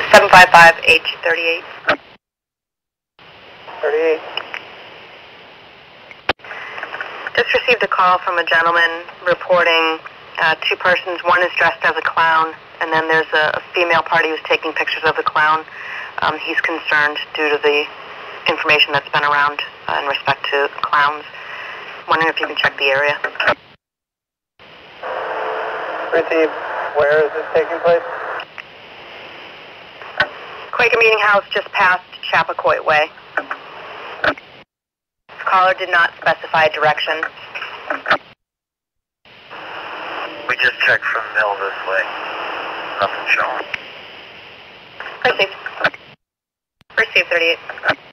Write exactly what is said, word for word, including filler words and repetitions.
seven five five H thirty-eight. thirty-eight. Just received a call from a gentleman reporting uh, two persons. One is dressed as a clown, and then there's a, a female party who's taking pictures of the clown. Um, he's concerned due to the information that's been around uh, in respect to clowns. Wondering if you can check the area. Received. Where is this taking place? Quaker Meeting House just past Chapaquoit Way. Caller did not specify direction. We just checked from Mill this way. Nothing showing. Received. Received thirty-eight.